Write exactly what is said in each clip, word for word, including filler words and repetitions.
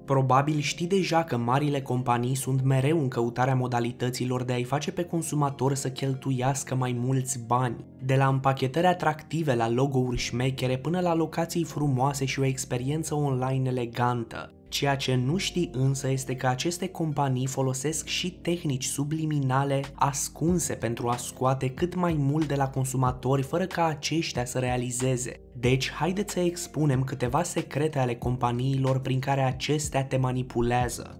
Probabil știi deja că marile companii sunt mereu în căutarea modalităților de a-i face pe consumator să cheltuiască mai mulți bani. De la împachetări atractive la logo-uri șmechere până la locații frumoase și o experiență online elegantă. Ceea ce nu știi însă este că aceste companii folosesc și tehnici subliminale ascunse pentru a scoate cât mai mult de la consumatori fără ca aceștia să realizeze. Deci, haideți să expunem câteva secrete ale companiilor prin care acestea te manipulează.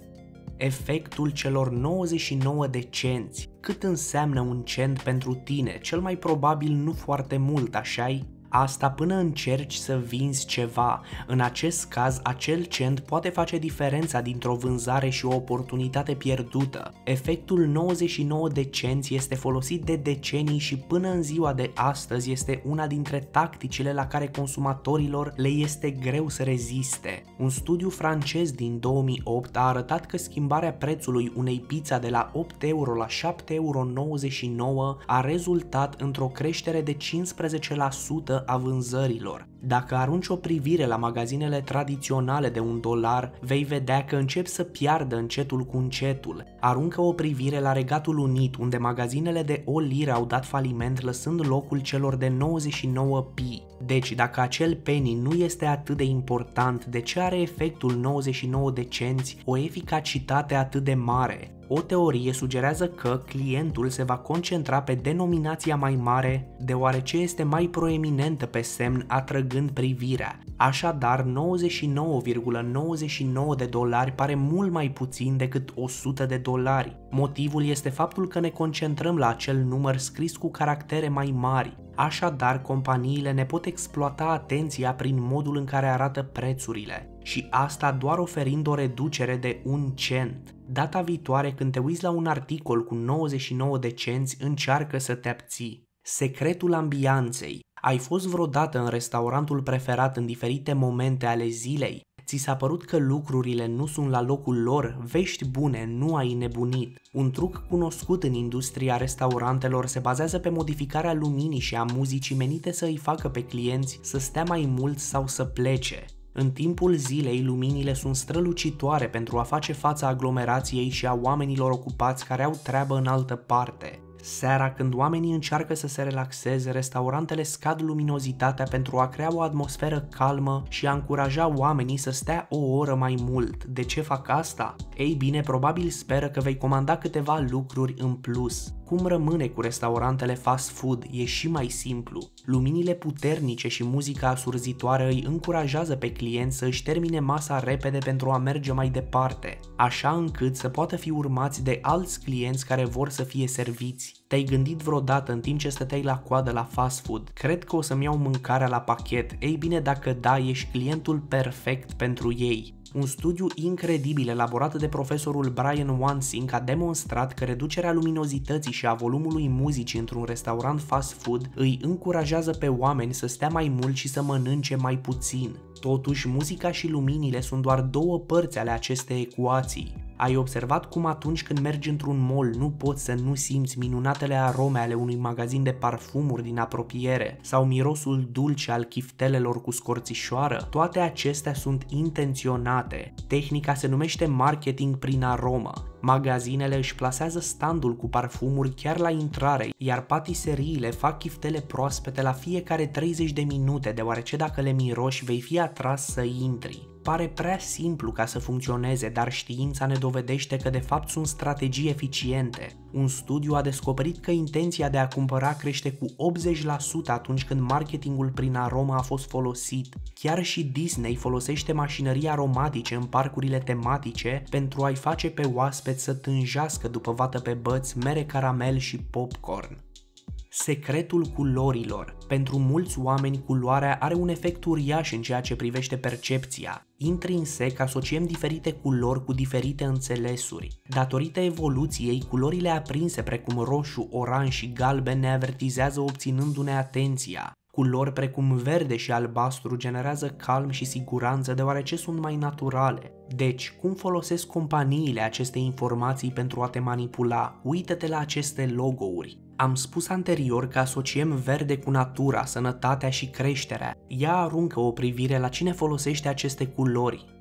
Efectul celor nouăzeci și nouă de cenți. Cât înseamnă un cent pentru tine? Cel mai probabil nu foarte mult, așa-i? Asta până încerci să vinzi ceva. În acest caz, acel cent poate face diferența dintre o vânzare și o oportunitate pierdută. Efectul nouăzeci și nouă de cenți este folosit de decenii și până în ziua de astăzi este una dintre tacticile la care consumatorilor le este greu să reziste. Un studiu francez din două mii opt a arătat că schimbarea prețului unei pizza de la opt euro la șapte euro nouăzeci și nouă a rezultat într-o creștere de cincisprezece la sută a vânzărilor. Dacă arunci o privire la magazinele tradiționale de un dolar, vei vedea că încep să piardă încetul cu încetul. Aruncă o privire la Regatul Unit, unde magazinele de o liră au dat faliment, lăsând locul celor de nouăzeci și nouă pi. Deci, dacă acel penny nu este atât de important, de ce are efectul nouăzeci și nouă de cenți o eficacitate atât de mare? O teorie sugerează că clientul se va concentra pe denominația mai mare, deoarece este mai proeminentă pe semn, atrăgând privirea. Așadar, nouăzeci și nouă virgulă nouăzeci și nouă de dolari pare mult mai puțin decât o sută de dolari. Motivul este faptul că ne concentrăm la acel număr scris cu caractere mai mari. Așadar, companiile ne pot exploata atenția prin modul în care arată prețurile. Și asta doar oferind o reducere de un cent. Data viitoare, când te uiți la un articol cu nouăzeci și nouă de cenți, încearcă să te abții. Secretul ambianței. Ai fost vreodată în restaurantul preferat în diferite momente ale zilei? Ți s-a părut că lucrurile nu sunt la locul lor? Vești bune, nu ai nebunit. Un truc cunoscut în industria restaurantelor se bazează pe modificarea luminii și a muzicii menite să îi facă pe clienți să stea mai mult sau să plece. În timpul zilei, luminile sunt strălucitoare pentru a face fața aglomerației și a oamenilor ocupați care au treabă în altă parte. Seara, când oamenii încearcă să se relaxeze, restaurantele scad luminozitatea pentru a crea o atmosferă calmă și a încuraja oamenii să stea o oră mai mult. De ce fac asta? Ei bine, probabil speră că vei comanda câteva lucruri în plus. Cum rămâne cu restaurantele fast food? E și mai simplu. Luminile puternice și muzica asurzitoare îi încurajează pe clienți să își termine masa repede pentru a merge mai departe, așa încât să poată fi urmați de alți clienți care vor să fie serviți. Te-ai gândit vreodată în timp ce stăteai la coadă la fast food: cred că o să-mi iau mâncarea la pachet? Ei bine, dacă da, ești clientul perfect pentru ei. Un studiu incredibil elaborat de profesorul Brian Wansink a demonstrat că reducerea luminozității și a volumului muzicii într-un restaurant fast food îi încurajează pe oameni să stea mai mult și să mănânce mai puțin. Totuși, muzica și luminile sunt doar două părți ale acestei ecuații. Ai observat cum atunci când mergi într-un mall nu poți să nu simți minunatele arome ale unui magazin de parfumuri din apropiere sau mirosul dulce al chiftelelor cu scorțișoară? Toate acestea sunt intenționate. Tehnica se numește marketing prin aromă. Magazinele își plasează standul cu parfumuri chiar la intrare, iar patiseriile fac chiftele proaspete la fiecare treizeci de minute, deoarece dacă le miroși vei fi atras să intri. Pare prea simplu ca să funcționeze, dar știința ne dovedește că de fapt sunt strategii eficiente. Un studiu a descoperit că intenția de a cumpăra crește cu optzeci la sută atunci când marketingul prin aromă a fost folosit. Chiar și Disney folosește mașinării aromatice în parcurile tematice pentru a-i face pe oaspeți să tânjească după vată pe băți, mere caramel și popcorn. Secretul culorilor. Pentru mulți oameni, culoarea are un efect uriaș în ceea ce privește percepția. Intrinsec, asociem diferite culori cu diferite înțelesuri. Datorită evoluției, culorile aprinse precum roșu, oranj și galben ne avertizează obținându-ne atenția. Culori precum verde și albastru generează calm și siguranță deoarece sunt mai naturale. Deci, cum folosesc companiile aceste informații pentru a te manipula? Uită-te la aceste logo-uri. Am spus anterior că asociem verde cu natura, sănătatea și creșterea. Ia aruncă o privire la cine folosește aceste culori.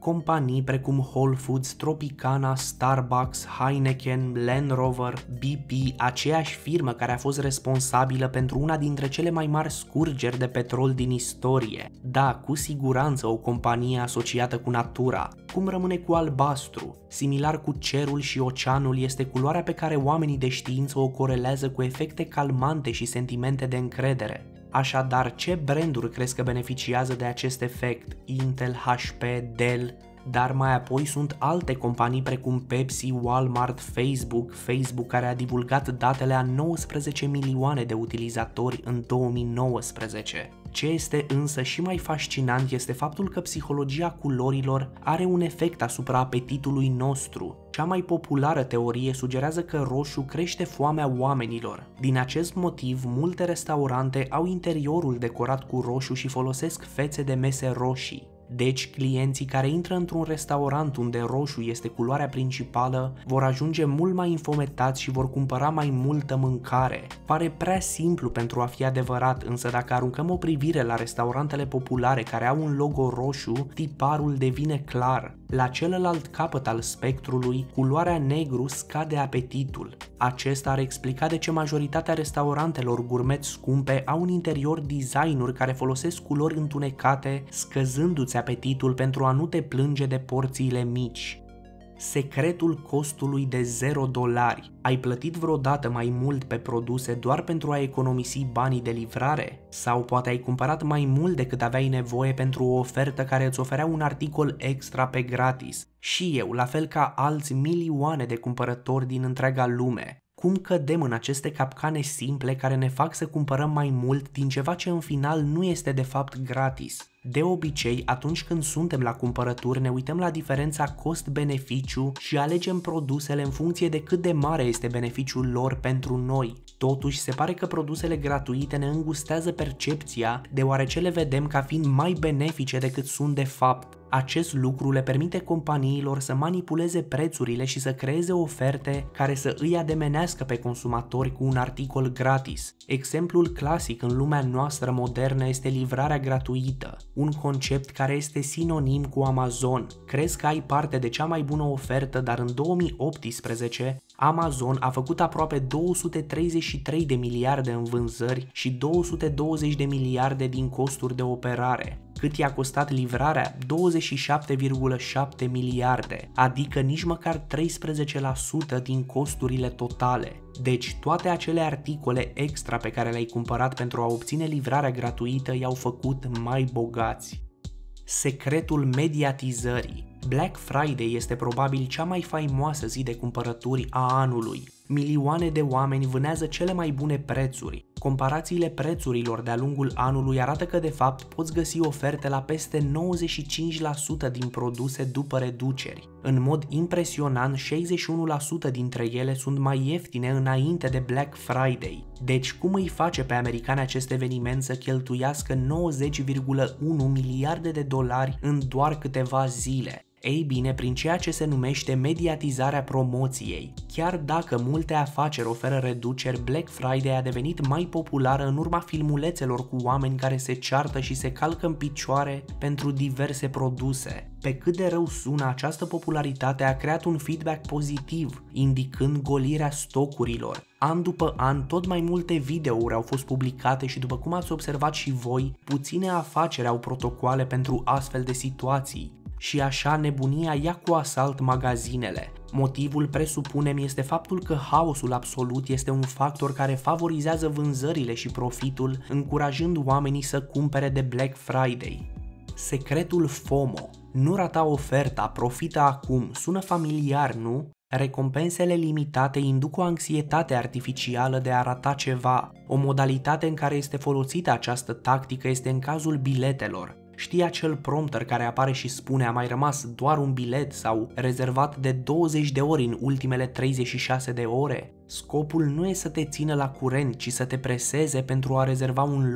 Companii precum Whole Foods, Tropicana, Starbucks, Heineken, Land Rover, B P, aceeași firmă care a fost responsabilă pentru una dintre cele mai mari scurgeri de petrol din istorie. Da, cu siguranță o companie asociată cu natura. Cum rămâne cu albastru? Similar cu cerul și oceanul, este culoarea pe care oamenii de știință o corelează cu efecte calmante și sentimente de încredere. Așadar, ce branduri crezi că beneficiază de acest efect? Intel, H P, Dell? Dar mai apoi sunt alte companii precum Pepsi, Walmart, Facebook, Facebook care a divulgat datele a nouăsprezece milioane de utilizatori în două mii nouăsprezece. Ce este însă și mai fascinant este faptul că psihologia culorilor are un efect asupra apetitului nostru. Cea mai populară teorie sugerează că roșu crește foamea oamenilor. Din acest motiv, multe restaurante au interiorul decorat cu roșu și folosesc fețe de mese roșii. Deci, clienții care intră într-un restaurant unde roșu este culoarea principală vor ajunge mult mai infometați și vor cumpăra mai multă mâncare. Pare prea simplu pentru a fi adevărat, însă dacă aruncăm o privire la restaurantele populare care au un logo roșu, tiparul devine clar. La celălalt capăt al spectrului, culoarea negru scade apetitul. Acesta ar explica de ce majoritatea restaurantelor gourmet scumpe au în interior designuri care folosesc culori întunecate, scăzându-ți apetitul pentru a nu te plânge de porțiile mici. Secretul costului de zero dolari. Ai plătit vreodată mai mult pe produse doar pentru a economisi banii de livrare? Sau poate ai cumpărat mai mult decât aveai nevoie pentru o ofertă care îți oferea un articol extra pe gratis? Și eu, la fel ca alți milioane de cumpărători din întreaga lume. Cum cădem în aceste capcane simple care ne fac să cumpărăm mai mult din ceva ce în final nu este de fapt gratis? De obicei, atunci când suntem la cumpărături, ne uităm la diferența cost-beneficiu și alegem produsele în funcție de cât de mare este beneficiul lor pentru noi. Totuși, se pare că produsele gratuite ne îngustează percepția, deoarece le vedem ca fiind mai benefice decât sunt de fapt. Acest lucru le permite companiilor să manipuleze prețurile și să creeze oferte care să îi ademenească pe consumatori cu un articol gratis. Exemplul clasic în lumea noastră modernă este livrarea gratuită, un concept care este sinonim cu Amazon. Crezi că ai parte de cea mai bună ofertă, dar în două mii optsprezece Amazon a făcut aproape două sute treizeci și trei de miliarde în vânzări și două sute douăzeci de miliarde din costuri de operare. Cât i-a costat livrarea? douăzeci și șapte virgulă șapte miliarde, adică nici măcar treisprezece la sută din costurile totale. Deci toate acele articole extra pe care le-ai cumpărat pentru a obține livrarea gratuită i-au făcut mai bogați. Secretul mediatizării. Black Friday este probabil cea mai faimoasă zi de cumpărături a anului. Milioane de oameni vânează cele mai bune prețuri. Comparațiile prețurilor de-a lungul anului arată că de fapt poți găsi oferte la peste nouăzeci și cinci la sută din produse după reduceri. În mod impresionant, șaizeci și unu la sută dintre ele sunt mai ieftine înainte de Black Friday. Deci cum îi face pe americani acest eveniment să cheltuiască nouăzeci virgulă unu miliarde de dolari în doar câteva zile? Ei bine, prin ceea ce se numește mediatizarea promoției. Chiar dacă multe afaceri oferă reduceri, Black Friday a devenit mai populară în urma filmulețelor cu oameni care se ceartă și se calcă în picioare pentru diverse produse. Pe cât de rău sună, această popularitate a creat un feedback pozitiv, indicând golirea stocurilor. An după an, tot mai multe videouri au fost publicate și, după cum ați observat și voi, puține afaceri au protocoale pentru astfel de situații. Și așa nebunia ia cu asalt magazinele. Motivul, presupunem, este faptul că haosul absolut este un factor care favorizează vânzările și profitul, încurajând oamenii să cumpere de Black Friday. Secretul FOMO. Nu rata oferta, profită acum. Sună familiar, nu? Recompensele limitate induc o anxietate artificială de a rata ceva. O modalitate în care este folosită această tactică este în cazul biletelor. Știi acel prompter care apare și spune a mai rămas doar un bilet sau rezervat de douăzeci de ori în ultimele treizeci și șase de ore? Scopul nu e să te țină la curent, ci să te preseze pentru a rezerva un loc.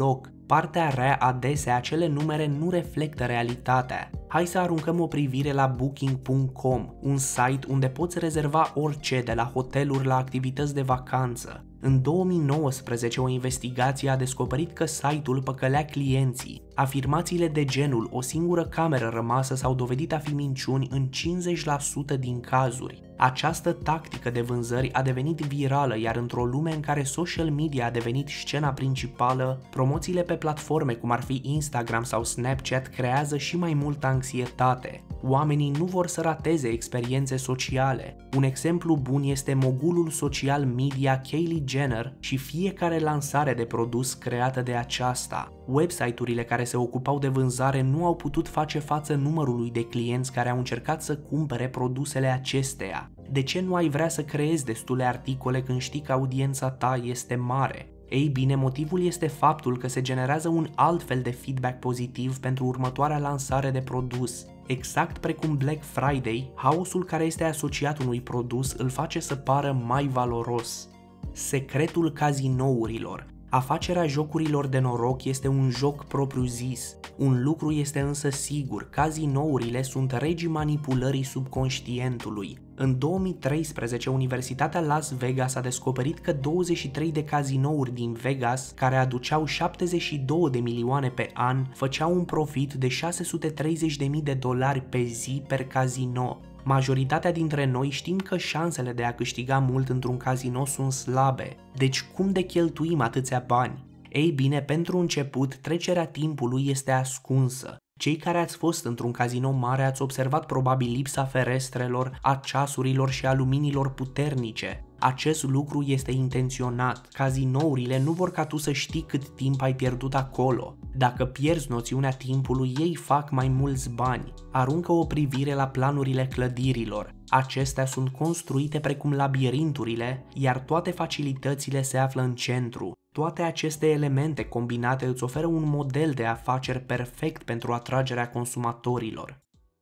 Partea rea, adesea acele numere nu reflectă realitatea. Hai să aruncăm o privire la booking punct com, un site unde poți rezerva orice, de la hoteluri la activități de vacanță. În două mii nouăsprezece, o investigație a descoperit că site-ul păcălea clienții. Afirmațiile de genul "o singură cameră rămasă" s-au dovedit a fi minciuni în cincizeci la sută din cazuri. Această tactică de vânzări a devenit virală, iar într-o lume în care social media a devenit scena principală, promoțiile pe platforme cum ar fi Instagram sau Snapchat creează și mai multă anxietate. Oamenii nu vor să rateze experiențe sociale. Un exemplu bun este mogulul social media Kylie Jenner și fiecare lansare de produs creată de aceasta. Website-urile care se ocupau de vânzare nu au putut face față numărului de clienți care au încercat să cumpere produsele acesteia. De ce nu ai vrea să creezi destule articole când știi că audiența ta este mare? Ei bine, motivul este faptul că se generează un alt fel de feedback pozitiv pentru următoarea lansare de produs. Exact precum Black Friday, haosul care este asociat unui produs îl face să pară mai valoros. Secretul cazinourilor. Afacerea jocurilor de noroc este un joc propriu-zis. Un lucru este însă sigur, cazinourile sunt regii manipulării subconștientului. În două mii treisprezece, Universitatea Las Vegas a descoperit că douăzeci și trei de cazinouri din Vegas, care aduceau șaptezeci și două de milioane pe an, făceau un profit de șase sute treizeci de mii de dolari pe zi per cazino. Majoritatea dintre noi știm că șansele de a câștiga mult într-un casino sunt slabe, deci cum de cheltuim atâția bani? Ei bine, pentru început, trecerea timpului este ascunsă. Cei care ați fost într-un casino mare ați observat probabil lipsa ferestrelor, a ceasurilor și a luminilor puternice. Acest lucru este intenționat. Cazinourile nu vor ca tu să știi cât timp ai pierdut acolo. Dacă pierzi noțiunea timpului, ei fac mai mulți bani. Aruncă o privire la planurile clădirilor. Acestea sunt construite precum labirinturile, iar toate facilitățile se află în centru. Toate aceste elemente combinate îți oferă un model de afaceri perfect pentru atragerea consumatorilor.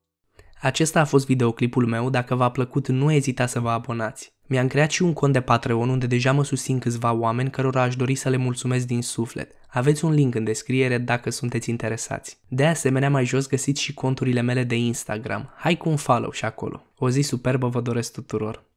Acesta a fost videoclipul meu, dacă v-a plăcut nu ezitați să vă abonați. Mi-am creat și un cont de Patreon unde deja mă susțin câțiva oameni cărora aș dori să le mulțumesc din suflet. Aveți un link în descriere dacă sunteți interesați. De asemenea, mai jos găsiți și conturile mele de Instagram. Hai cu un follow și acolo. O zi superbă vă doresc tuturor!